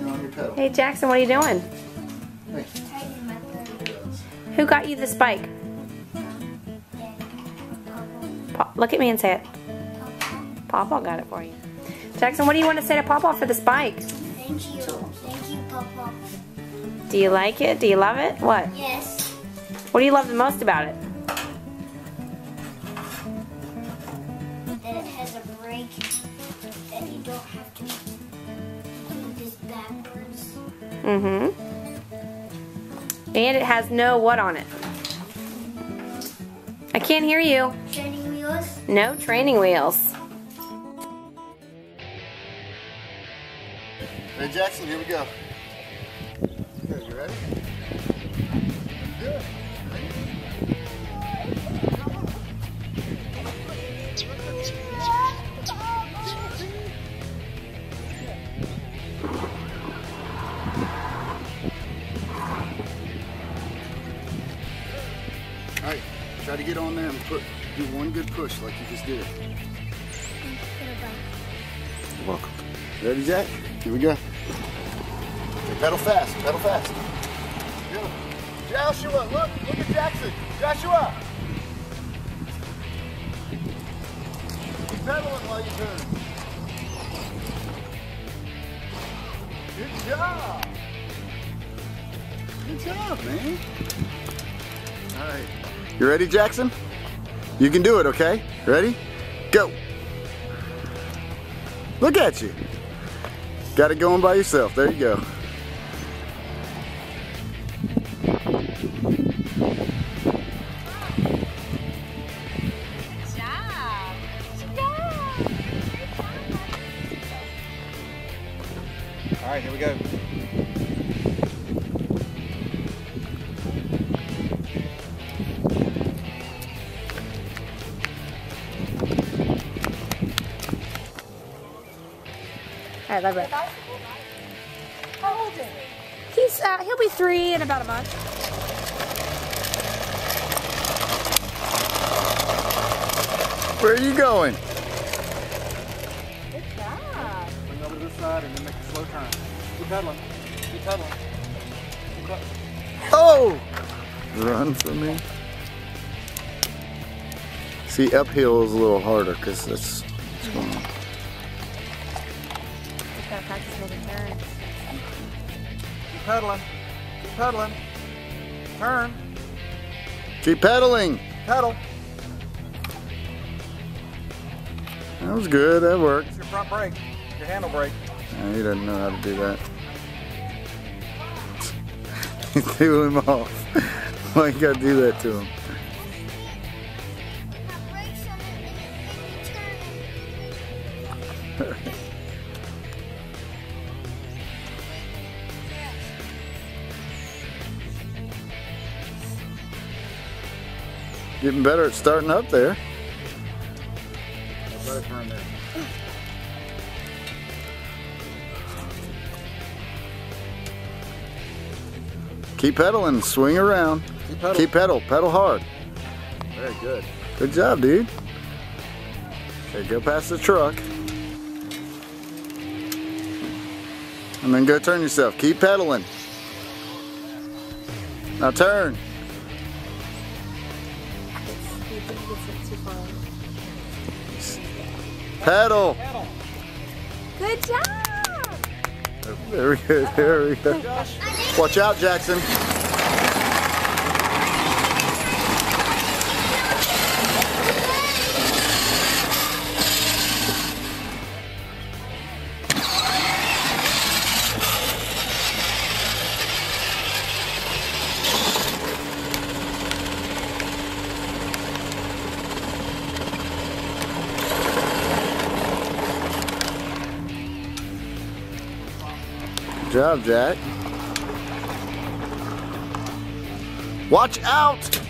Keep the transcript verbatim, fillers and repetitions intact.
and on your pedal. Hey Jackson, what are you doing? Hey. Who got you the spike? Pa Look at me and say it. Papa got it for you. Jackson, what do you want to say to Papa for the spike? Thank you. Thank you, Papa. Do you like it? Do you love it? What? Yes. What do you love the most about it? That it has a brake. That you don't have to do this backwards. Mm-hmm. And it has no what on it? I can't hear you. Training wheels. No training wheels. Hey Jackson, here we go. Okay, you ready? Good. All right, try to get on there and put, do one good push like you just did. You're welcome. Ready, Jack? Here we go. Okay, pedal fast, pedal fast. Go. Joshua, look, look at Jackson. Joshua! Keep pedaling while you turn. Good job. Good job, man. All right. You ready, Jackson? You can do it, okay? Ready? Go. Look at you. Got it going by yourself. There you go. Good job. All right, here we go. All right, love it. How old is he? He's uh, he'll be three in about a month. Where are you going? Good job. Bring over to this side and then make a slow turn. Keep pedaling. Keep pedaling. Keep pedaling. Oh! Run for me. See, uphill is a little harder because that's what's going on. Gotta practice making turns. Keep pedaling. Keep pedaling. Turn. Keep pedaling. Pedal. That was good. That worked. It's your front brake. Your handle brake. No, he doesn't know how to do that. He threw him off. Why you gotta do that to him? Getting better at starting up there. Keep pedaling, swing around. Keep pedal. Keep pedal, pedal hard. Very good. Good job, dude. Okay, go past the truck. And then go turn yourself. Keep pedaling. Now turn. Pedal. Good job. Very good. There we go. Watch out, Jackson. Good job, Jack. Watch out!